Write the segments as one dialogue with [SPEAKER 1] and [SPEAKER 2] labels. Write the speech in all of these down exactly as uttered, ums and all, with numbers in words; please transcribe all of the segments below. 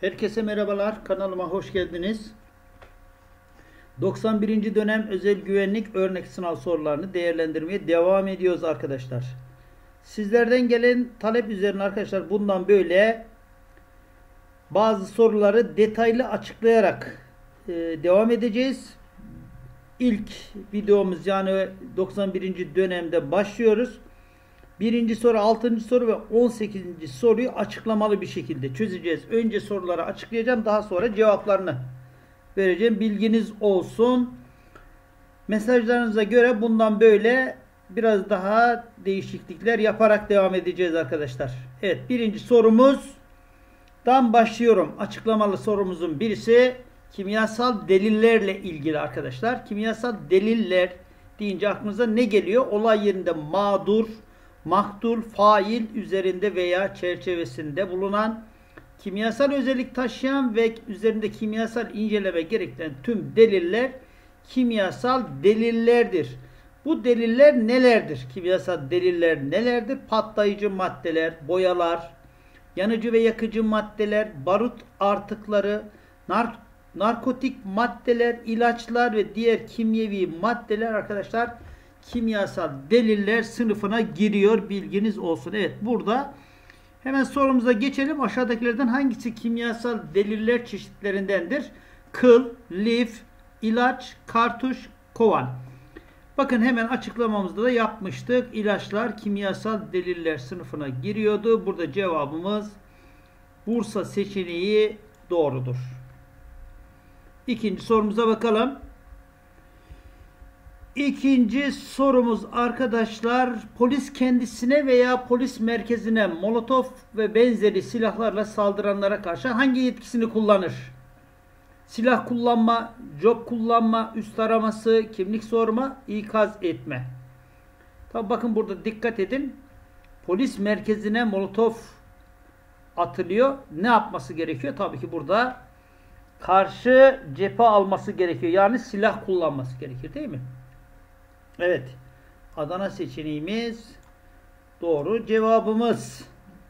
[SPEAKER 1] Herkese merhabalar. Kanalıma hoş geldiniz. doksan birinci dönem özel güvenlik örnek sınav sorularını değerlendirmeye devam ediyoruz arkadaşlar. Sizlerden gelen talep üzerine arkadaşlar bundan böyle bazı soruları detaylı açıklayarak e, devam edeceğiz. İlk videomuz yani doksan birinci dönemde başlıyoruz. Birinci soru, altıncı soru ve on sekizinci soruyu açıklamalı bir şekilde çözeceğiz. Önce soruları açıklayacağım. Daha sonra cevaplarını vereceğim. Bilginiz olsun. Mesajlarınıza göre bundan böyle biraz daha değişiklikler yaparak devam edeceğiz arkadaşlar. Evet, birinci sorumuzdan başlıyorum. Açıklamalı sorumuzun birisi kimyasal delillerle ilgili arkadaşlar. Kimyasal deliller deyince aklınıza ne geliyor? Olay yerinde mağdur, maktul, fail üzerinde veya çerçevesinde bulunan, kimyasal özellik taşıyan ve üzerinde kimyasal inceleme gerektiren tüm deliller kimyasal delillerdir. Bu deliller nelerdir? Kimyasal deliller nelerdir? Patlayıcı maddeler, boyalar, yanıcı ve yakıcı maddeler, barut artıkları, nar narkotik maddeler, ilaçlar ve diğer kimyevi maddeler arkadaşlar kimyasal deliller sınıfına giriyor. Bilginiz olsun. Evet, burada hemen sorumuza geçelim. Aşağıdakilerden hangisi kimyasal deliller çeşitlerindendir? Kıl, lif, ilaç, kartuş, kovan. Bakın hemen açıklamamızda da yapmıştık. İlaçlar kimyasal deliller sınıfına giriyordu. Burada cevabımız Bursa seçeneği doğrudur. İkinci sorumuza bakalım. İkinci sorumuz arkadaşlar, polis kendisine veya polis merkezine molotof ve benzeri silahlarla saldıranlara karşı hangi yetkisini kullanır? Silah kullanma, job kullanma, üst araması, kimlik sorma, ikaz etme. Tabi bakın burada dikkat edin. Polis merkezine molotof atılıyor. Ne yapması gerekiyor? Tabii ki burada karşı cephe alması gerekiyor. Yani silah kullanması gerekir değil mi? Evet. Adana seçeneğimiz doğru cevabımız.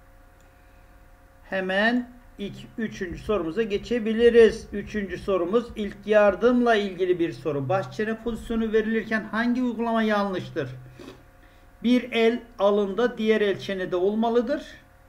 [SPEAKER 1] Hemen ilk üçüncü sorumuza geçebiliriz. Üçüncü sorumuz ilk yardımla ilgili bir soru. Baş çene pozisyonu verilirken hangi uygulama yanlıştır? Bir el alında, diğer el çenede olmalıdır.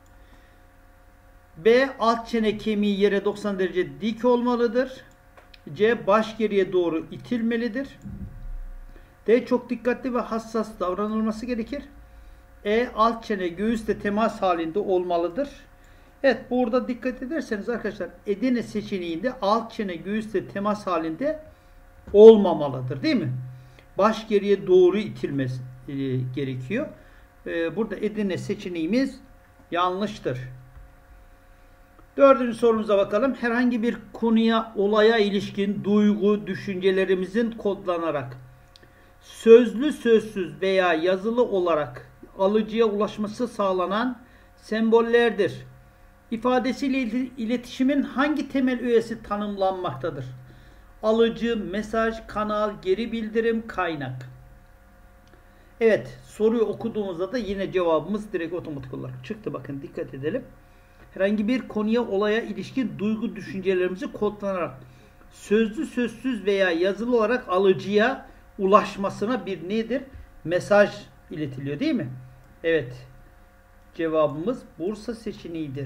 [SPEAKER 1] B. Alt çene kemiği yere doksan derece dik olmalıdır. C. Baş geriye doğru itilmelidir. D. Çok dikkatli ve hassas davranılması gerekir. E. Alt çene göğüsle temas halinde olmalıdır. Evet, burada dikkat ederseniz arkadaşlar Edirne seçeneğinde alt çene göğüsle temas halinde olmamalıdır değil mi? Baş geriye doğru itilmesi e, gerekiyor. E, burada Edirne seçeneğimiz yanlıştır. Dördüncü sorumuza bakalım. Herhangi bir konuya, olaya ilişkin duygu, düşüncelerimizin kodlanarak sözlü, sözsüz veya yazılı olarak alıcıya ulaşması sağlanan sembollerdir. İfadesiyle iletişimin hangi temel öğesi tanımlanmaktadır? Alıcı, mesaj, kanal, geri bildirim, kaynak. Evet, soruyu okuduğumuzda da yine cevabımız direkt otomatik olarak çıktı. Bakın dikkat edelim. Herhangi bir konuya, olaya ilişkin duygu, düşüncelerimizi kodlanarak sözlü, sözsüz veya yazılı olarak alıcıya ulaşmasına bir nedir? Mesaj iletiliyor değil mi? Evet. Cevabımız Bursa seçeneğidir.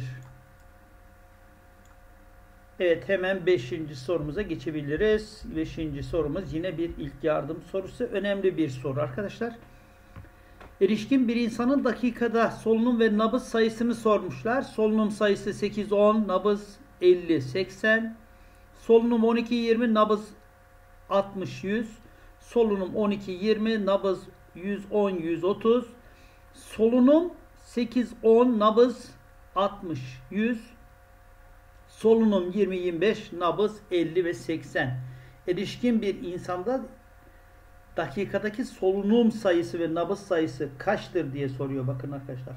[SPEAKER 1] Evet, hemen beşinci sorumuza geçebiliriz. beşinci sorumuz yine bir ilk yardım sorusu. Önemli bir soru arkadaşlar. Erişkin bir insanın dakikada solunum ve nabız sayısını sormuşlar. Solunum sayısı sekiz on, nabız elli seksen. Solunum on iki yirmi, nabız altmış yüz. Solunum on iki yirmi, nabız yüz on yüz otuz. Solunum sekiz on, nabız altmış yüz. Solunum yirmi yirmi beş, nabız elli ve seksen. Erişkin bir insanda dakikadaki solunum sayısı ve nabız sayısı kaçtır diye soruyor. Bakın arkadaşlar.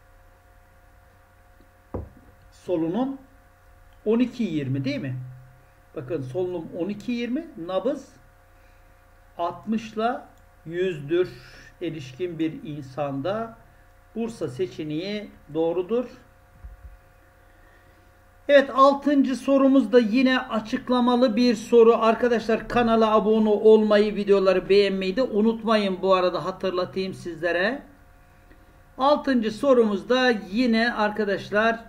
[SPEAKER 1] Solunum on iki yirmi değil mi? Bakın solunum on iki yirmi, nabız altmış ile yüzdür. Erişkin bir insanda Bursa seçeneği doğrudur. Evet, altıncı sorumuz da yine açıklamalı bir soru. Arkadaşlar kanala abone olmayı, videoları beğenmeyi de unutmayın, bu arada hatırlatayım sizlere. Altıncı sorumuz da yine arkadaşlar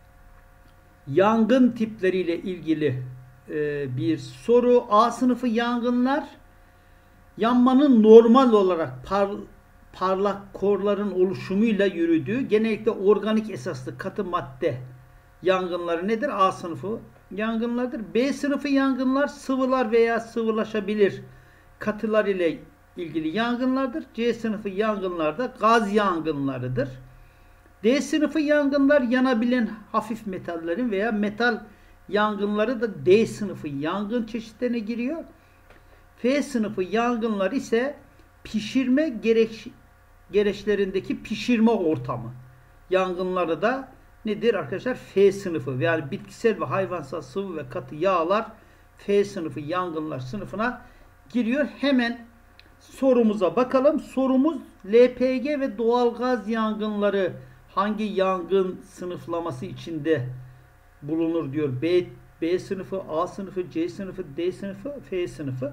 [SPEAKER 1] yangın tipleriyle ilgili e, bir soru. A sınıfı yangınlar yanmanın normal olarak par, parlak korların oluşumuyla yürüdüğü genellikle organik esaslı katı madde yangınları nedir? A sınıfı yangınlardır. B sınıfı yangınlar sıvılar veya sıvılaşabilir katılar ile ilgili yangınlardır. C sınıfı yangınlar da gaz yangınlarıdır. D sınıfı yangınlar yanabilen hafif metallerin veya metal yangınları da D sınıfı yangın çeşitlerine giriyor. F sınıfı yangınlar ise pişirme gereç, gereçlerindeki pişirme ortamı yangınları da nedir arkadaşlar? F sınıfı, yani bitkisel ve hayvansal sıvı ve katı yağlar F sınıfı yangınlar sınıfına giriyor. Hemen sorumuza bakalım. Sorumuz L P G ve doğalgaz yangınları hangi yangın sınıflaması içinde bulunur diyor. B, B sınıfı, A sınıfı, C sınıfı, D sınıfı, F sınıfı.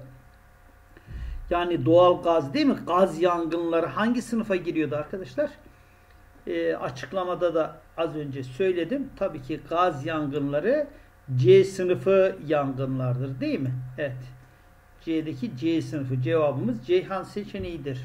[SPEAKER 1] Yani doğalgaz değil mi? Gaz yangınları hangi sınıfa giriyordu arkadaşlar? E, açıklamada da az önce söyledim. Tabii ki gaz yangınları C sınıfı yangınlardır değil mi? Evet. C'deki C sınıfı cevabımız Ceyhan seçeneğidir.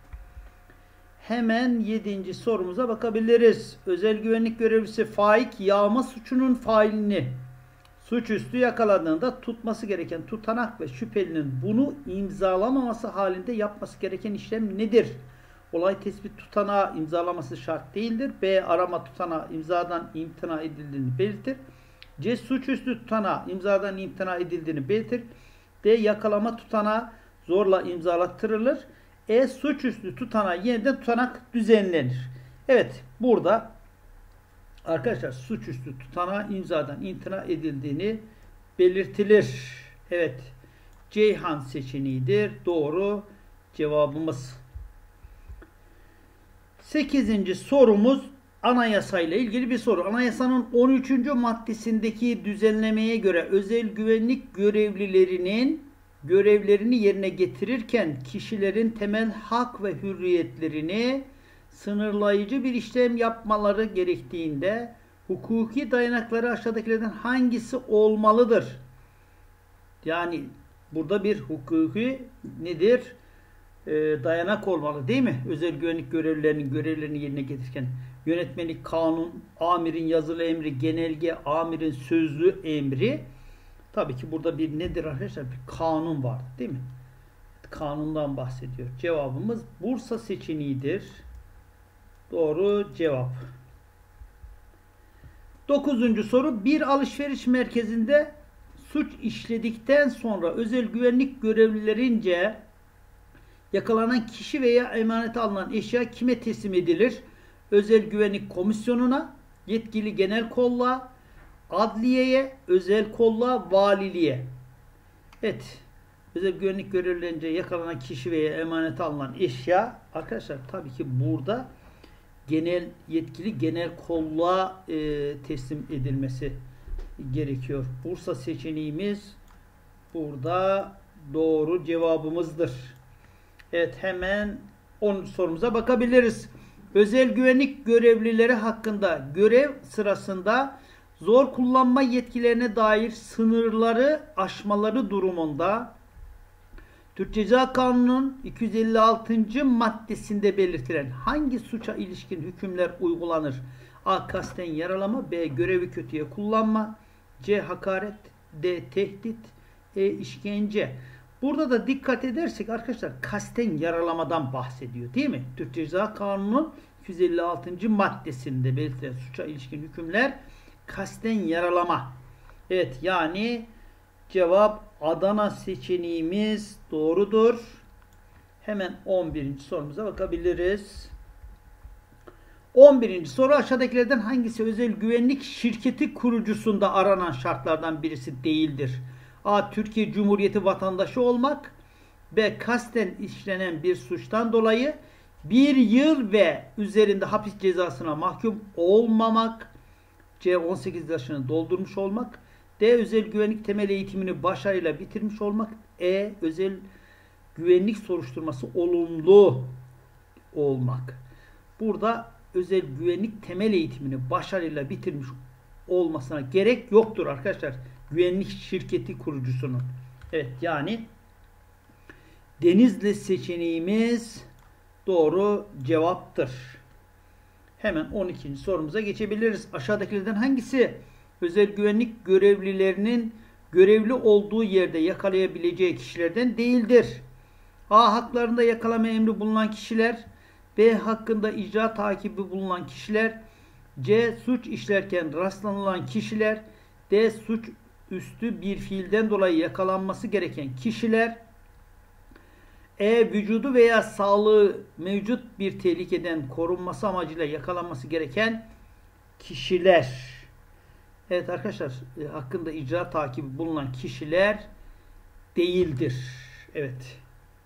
[SPEAKER 1] Hemen yedinci sorumuza bakabiliriz. Özel güvenlik görevlisi faik yağma suçunun failini suçüstü yakaladığında tutması gereken tutanak ve şüphelinin bunu imzalamaması halinde yapması gereken işlem nedir? Olay tespit tutanağı imzalaması şart değildir. B. Arama tutanağı imzadan imtina edildiğini belirtir. C. Suçüstü tutanağı imzadan imtina edildiğini belirtir. D. Yakalama tutanağı zorla imzalattırılır. E. Suçüstü tutanağı yeniden tutanak düzenlenir. Evet, burada arkadaşlar suçüstü tutanağı imzadan imtina edildiğini belirtilir. Evet, Ceyhan seçeneğidir. Doğru cevabımız. sekizinci sorumuz anayasayla ilgili bir soru. Anayasanın on üçüncü maddesindeki düzenlemeye göre özel güvenlik görevlilerinin görevlerini yerine getirirken kişilerin temel hak ve hürriyetlerini sınırlayıcı bir işlem yapmaları gerektiğinde hukuki dayanakları aşağıdakilerden hangisi olmalıdır? Yani burada bir hukuki nedir? E, dayanak olmalı değil mi? Özel güvenlik görevlilerinin görevlerini yerine getirirken yönetmelik, kanun, amirin yazılı emri, genelge, amirin sözlü emri. Tabii ki burada bir nedir arkadaşlar? Bir kanun var değil mi? Kanundan bahsediyor. Cevabımız Bursa seçeneğidir. Doğru cevap. Dokuzuncu soru. Bir alışveriş merkezinde suç işledikten sonra özel güvenlik görevlilerince yakalanan kişi veya emanete alınan eşya kime teslim edilir? Özel güvenlik komisyonuna, yetkili genel kolluğa, adliyeye, özel kolluğa, valiliğe. Evet. Özel güvenlik görevlilerince yakalanan kişi veya emanete alınan eşya arkadaşlar tabii ki burada genel yetkili genel kolluğa e, teslim edilmesi gerekiyor. Bursa seçeneğimiz burada doğru cevabımızdır. Evet, hemen on sorumuza bakabiliriz. Özel güvenlik görevlileri hakkında görev sırasında zor kullanma yetkilerine dair sınırları aşmaları durumunda Türk Ceza Kanunu'nun iki yüz elli altıncı maddesinde belirtilen hangi suça ilişkin hükümler uygulanır? A. Kasten yaralama, B. Görevi kötüye kullanma, C. Hakaret, D. Tehdit, E. işkence. Burada da dikkat edersek arkadaşlar kasten yaralamadan bahsediyor değil mi? Türk Ceza Kanunu'nun iki yüz elli altıncı maddesinde belirtilen suça ilişkin hükümler kasten yaralama. Evet, yani cevap Adana seçeneğimiz doğrudur. Hemen on birinci sorumuza bakabiliriz. on birinci soru aşağıdakilerden hangisi özel güvenlik şirketi kurucusunda aranan şartlardan birisi değildir? A. Türkiye Cumhuriyeti vatandaşı olmak, B. Kasten işlenen bir suçtan dolayı bir yıl ve üzerinde hapis cezasına mahkum olmamak, C. on sekiz yaşını doldurmuş olmak. D. Özel güvenlik temel eğitimini başarıyla bitirmiş olmak. E. Özel güvenlik soruşturması olumlu olmak. Burada özel güvenlik temel eğitimini başarıyla bitirmiş olmasına gerek yoktur arkadaşlar. Güvenlik şirketi kurucusunun. Evet, yani Denizli seçeneğimiz doğru cevaptır. Hemen on ikinci sorumuza geçebiliriz. Aşağıdakilerden hangisi özel güvenlik görevlilerinin görevli olduğu yerde yakalayabileceği kişilerden değildir? A. Haklarında yakalama emri bulunan kişiler. B. Hakkında icra takibi bulunan kişiler. C. Suç işlerken rastlanılan kişiler. D. Suç üstü bir fiilden dolayı yakalanması gereken kişiler. E. Vücudu veya sağlığı mevcut bir tehlikeden korunması amacıyla yakalanması gereken kişiler. Evet arkadaşlar, e, hakkında icra takibi bulunan kişiler değildir. Evet.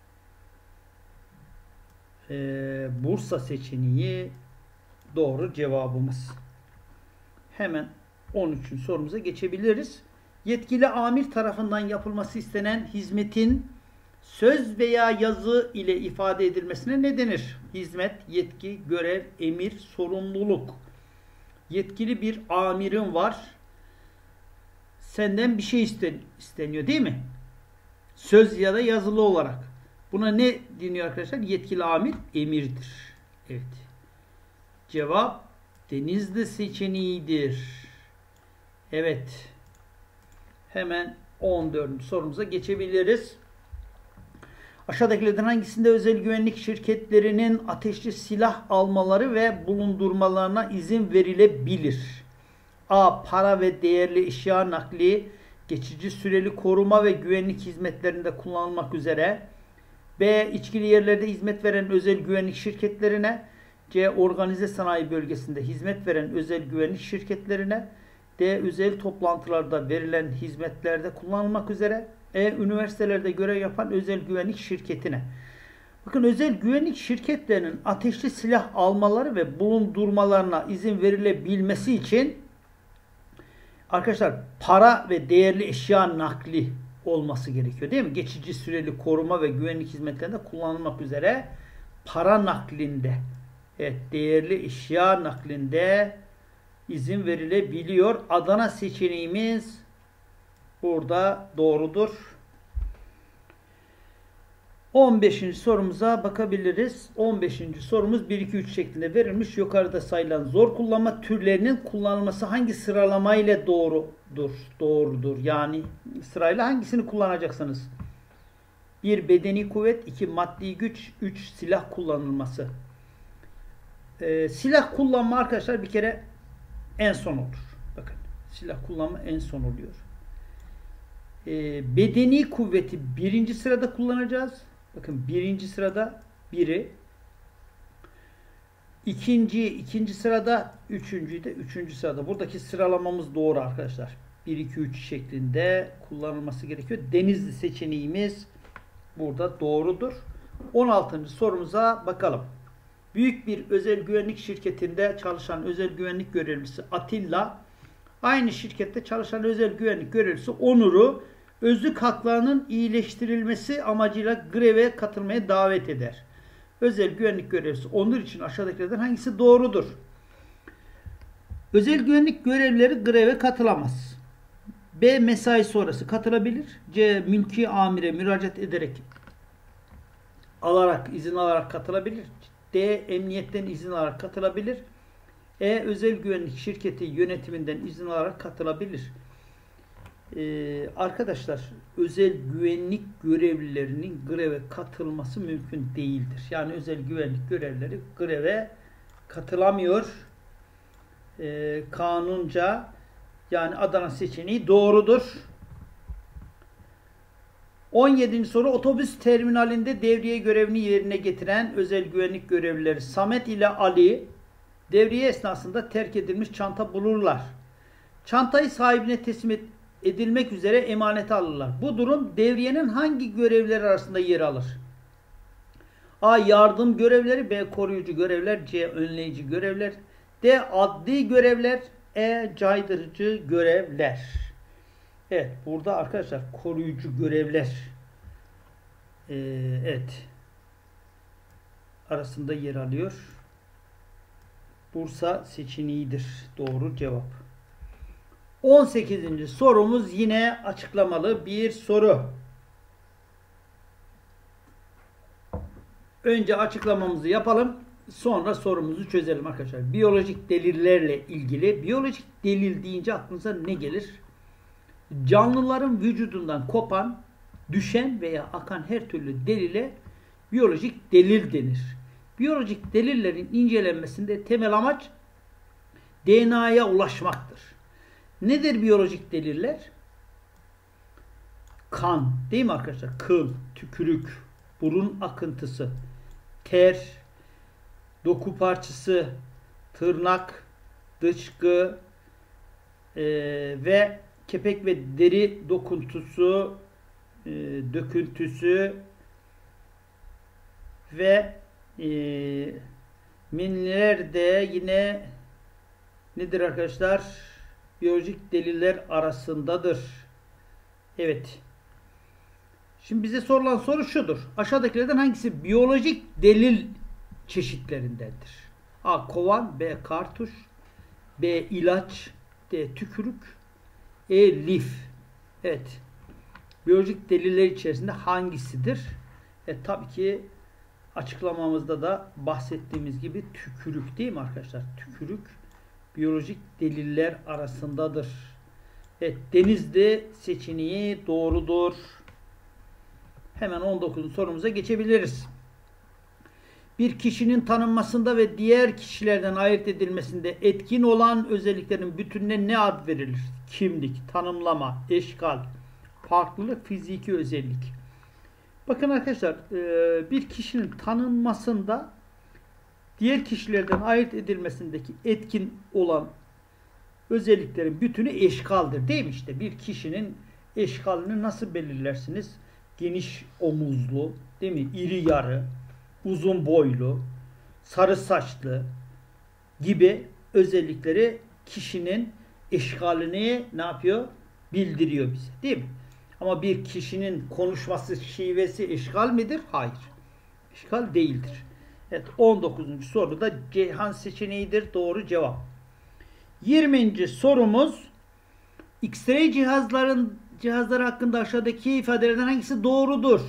[SPEAKER 1] Ee, Bursa seçeneği doğru cevabımız. Hemen on üçüncü sorumuza geçebiliriz. Yetkili amir tarafından yapılması istenen hizmetin söz veya yazı ile ifade edilmesine ne denir? Hizmet, yetki, görev, emir, sorumluluk. Yetkili bir amirin var. Senden bir şey isteniyor değil mi? Söz ya da yazılı olarak. Buna ne deniyor arkadaşlar? Yetkili amir emirdir. Evet. Cevap Denizli seçeneğidir. Evet. Hemen on dördüncü sorumuza geçebiliriz. Aşağıdakilerden hangisinde özel güvenlik şirketlerinin ateşli silah almaları ve bulundurmalarına izin verilebilir? A. Para ve değerli eşya nakli, geçici süreli koruma ve güvenlik hizmetlerinde kullanılmak üzere. B. İçkili yerlerde hizmet veren özel güvenlik şirketlerine. C. Organize sanayi bölgesinde hizmet veren özel güvenlik şirketlerine. D. Özel toplantılarda verilen hizmetlerde kullanılmak üzere. E. Üniversitelerde görev yapan özel güvenlik şirketine. Bakın, özel güvenlik şirketlerinin ateşli silah almaları ve bulundurmalarına izin verilebilmesi için arkadaşlar para ve değerli eşya nakli olması gerekiyor değil mi? Geçici süreli koruma ve güvenlik hizmetlerinde kullanılmak üzere para naklinde, evet, değerli eşya naklinde izin verilebiliyor. Adana seçeneğimiz burada doğrudur. on beşinci sorumuza bakabiliriz. on beşinci sorumuz bir iki üç şeklinde verilmiş. Yukarıda sayılan zor kullanma türlerinin kullanılması hangi sıralamayla doğrudur? Doğrudur. Yani sırayla hangisini kullanacaksınız? bir Bedeni kuvvet, iki Maddi güç, üç Silah kullanılması. Ee, silah kullanma arkadaşlar bir kere en son olur. Bakın, silah kullanma en son oluyor. Ee, bedeni kuvveti birinci sırada kullanacağız. Bakın, birinci sırada biri. İkinci, ikinci sırada, üçüncüyü de üçüncü sırada. Buradaki sıralamamız doğru arkadaşlar. bir, iki, üç şeklinde kullanılması gerekiyor. Denizli seçeneğimiz burada doğrudur. on altıncı sorumuza bakalım. Büyük bir özel güvenlik şirketinde çalışan özel güvenlik görevlisi Atilla, aynı şirkette çalışan özel güvenlik görevlisi Onur'u özlük haklarının iyileştirilmesi amacıyla greve katılmaya davet eder. Özel güvenlik görevlisi Onur için aşağıdakilerden hangisi doğrudur? Özel güvenlik görevlileri greve katılamaz. B. Mesai sonrası katılabilir. C. Mülki amire müracaat ederek alarak, izin alarak katılabilir. D. Emniyetten izin alarak katılabilir. E. Özel güvenlik şirketi yönetiminden izin alarak katılabilir. Ee, arkadaşlar, özel güvenlik görevlilerinin greve katılması mümkün değildir. Yani özel güvenlik görevlileri greve katılamıyor. Ee, kanunca, yani Adana seçeneği doğrudur. on yedinci soru. Otobüs terminalinde devriye görevini yerine getiren özel güvenlik görevlileri Samet ile Ali devriye esnasında terk edilmiş çanta bulurlar. Çantayı sahibine teslim et edilmek üzere emanete alırlar. Bu durum devriyenin hangi görevleri arasında yer alır? A. Yardım görevleri, B. Koruyucu görevler, C. Önleyici görevler, D. Adli görevler, E. Caydırıcı görevler. Evet, burada arkadaşlar koruyucu görevler ee, evet arasında yer alıyor. Bursa seçeneğidir. Doğru cevap. on sekizinci sorumuz yine açıklamalı bir soru. Önce açıklamamızı yapalım. Sonra sorumuzu çözelim arkadaşlar. Biyolojik delillerle ilgili. Biyolojik delil deyince aklınıza ne gelir? Canlıların vücudundan kopan, düşen veya akan her türlü delile biyolojik delil denir. Biyolojik delillerin incelenmesinde temel amaç D N A'ya ulaşmaktır. Nedir biyolojik deliller? Kan, değil mi arkadaşlar? Kıl, tükürük, burun akıntısı, ter, doku parçası, tırnak, dışkı e, ve kepek ve deri dokuntusu, e, döküntüsü ve e, minler de yine nedir arkadaşlar? Biyolojik deliller arasındadır. Evet. Şimdi bize sorulan soru şudur. Aşağıdakilerden hangisi biyolojik delil çeşitlerindendir? A. Kovan, B. Kartuş, B. ilaç, D. Tükürük, E. Lif. Evet. Biyolojik deliller içerisinde hangisidir? E, tabii ki açıklamamızda da bahsettiğimiz gibi tükürük, değil mi arkadaşlar? Tükürük biyolojik deliller arasındadır. Evet, Denizli seçeneği doğrudur. Hemen on dokuzuncu sorumuza geçebiliriz. Bir kişinin tanınmasında ve diğer kişilerden ayırt edilmesinde etkin olan özelliklerin bütününe ne ad verilir? Kimlik, tanımlama, eşkal, farklılık, fiziki özellik. Bakın arkadaşlar, bir kişinin tanınmasında diğer kişilerden ayırt edilmesindeki etkin olan özelliklerin bütünü eşkaldır. Değil mi? İşte bir kişinin eşkalını nasıl belirlersiniz? Geniş omuzlu, değil mi? İri yarı, uzun boylu, sarı saçlı gibi özellikleri kişinin eşkalini ne yapıyor? Bildiriyor bize. Değil mi? Ama bir kişinin konuşması, şivesi eşkal midir? Hayır. Eşkal değildir. Evet, on dokuzuncu soruda Ceyhan seçeneğidir. Doğru cevap. yirminci sorumuz X-ray cihazların cihazları hakkında aşağıdaki ifadelerden hangisi doğrudur?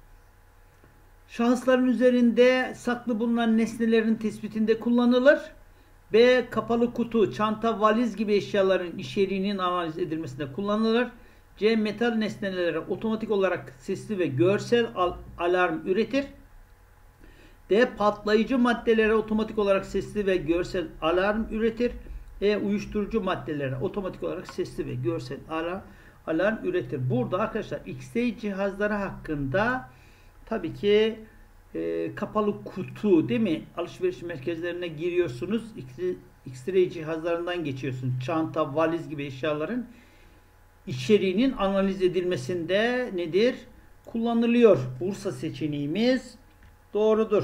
[SPEAKER 1] Şahısların üzerinde saklı bulunan nesnelerin tespitinde kullanılır. B. Kapalı kutu, çanta, valiz gibi eşyaların içeriğinin analiz edilmesinde kullanılır. C. Metal nesnelere otomatik olarak sesli ve görsel al alarm üretir. D. Patlayıcı maddelere otomatik olarak sesli ve görsel alarm üretir. E. Uyuşturucu maddelere otomatik olarak sesli ve görsel alarm, alarm üretir. Burada arkadaşlar X-ray cihazları hakkında tabii ki e, kapalı kutu, değil mi? Alışveriş merkezlerine giriyorsunuz. X-ray cihazlarından geçiyorsunuz. Çanta, valiz gibi eşyaların içeriğinin analiz edilmesinde nedir? Kullanılıyor. Bursa seçeneğimiz doğrudur.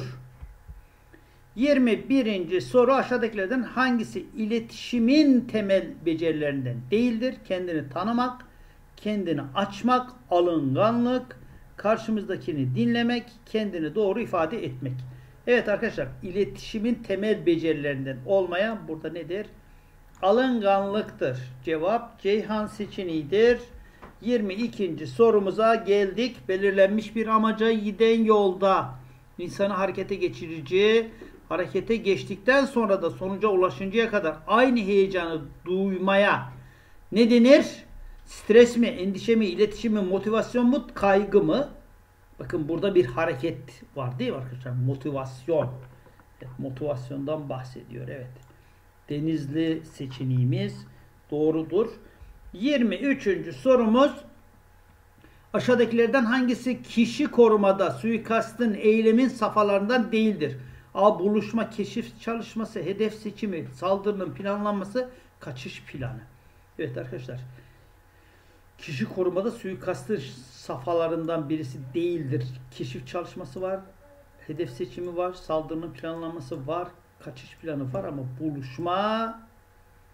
[SPEAKER 1] yirmi birinci soru aşağıdakilerden hangisi iletişimin temel becerilerinden değildir? Kendini tanımak, kendini açmak, alınganlık, karşımızdakini dinlemek, kendini doğru ifade etmek. Evet arkadaşlar, iletişimin temel becerilerinden olmayan burada nedir? Alınganlıktır. Cevap Ceyhan seçeneğidir. yirmi ikinci sorumuza geldik. Belirlenmiş bir amaca giden yolda insanı harekete geçirici, harekete geçtikten sonra da sonuca ulaşıncaya kadar aynı heyecanı duymaya ne denir? Stres mi, endişe mi, iletişim mi, motivasyon mu, kaygı mı? Bakın burada bir hareket var değil mi arkadaşlar? Motivasyon. Evet, motivasyondan bahsediyor. Evet. Denizli seçeneğimiz doğrudur. yirmi üçüncü sorumuz aşağıdakilerden hangisi kişi korumada suikastın eylemin safhalarından değildir? A. Buluşma, keşif çalışması, hedef seçimi, saldırının planlanması, kaçış planı. Evet arkadaşlar. Kişi korumada suikastın safhalarından birisi değildir. Keşif çalışması var, hedef seçimi var, saldırının planlanması var, kaçış planı var ama buluşma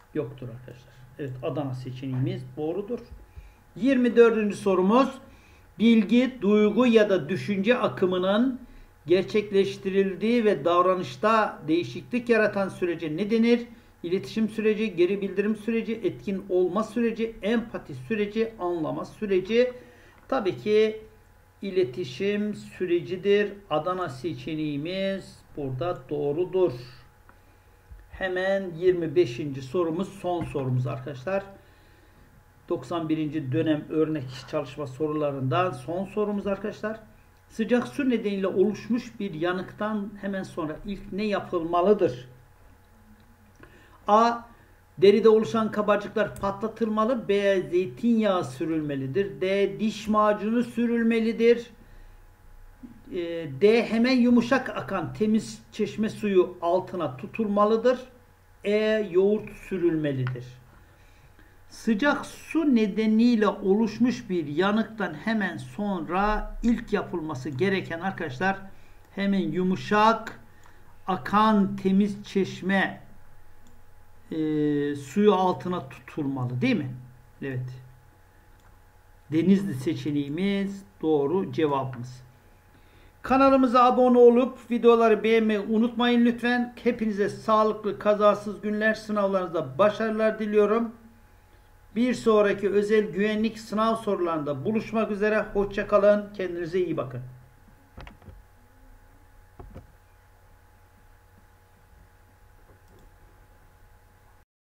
[SPEAKER 1] Yoktur arkadaşlar. Evet, Adana seçeneğimiz doğrudur. yirmi dördüncü sorumuz. Bilgi, duygu ya da düşünce akımının gerçekleştirildiği ve davranışta değişiklik yaratan sürece ne denir? İletişim süreci, geri bildirim süreci, etkin olma süreci, empati süreci, anlama süreci. Tabii ki iletişim sürecidir. Adana seçeneğimiz burada doğrudur. Hemen yirmi beşinci sorumuz, son sorumuz arkadaşlar. doksan birinci dönem örnek çalışma sorularından son sorumuz arkadaşlar. Sıcak su nedeniyle oluşmuş bir yanıktan hemen sonra ilk ne yapılmalıdır? A. Deride oluşan kabarcıklar patlatılmalı. B. Zeytinyağı sürülmelidir. D. Diş macunu sürülmelidir. D. Hemen yumuşak akan temiz çeşme suyu altına tutulmalıdır. E. Yoğurt sürülmelidir. Sıcak su nedeniyle oluşmuş bir yanıktan hemen sonra ilk yapılması gereken arkadaşlar, hemen yumuşak akan temiz çeşme e, suyu altına tutulmalı değil mi? Evet. Denizli seçeneğimiz doğru cevabımız. Kanalımıza abone olup videoları beğenmeyi unutmayın lütfen. Hepinize sağlıklı, kazasız günler, sınavlarınızda başarılar diliyorum. Bir sonraki özel güvenlik sınav sorularında buluşmak üzere. Hoşça kalın. Kendinize iyi bakın.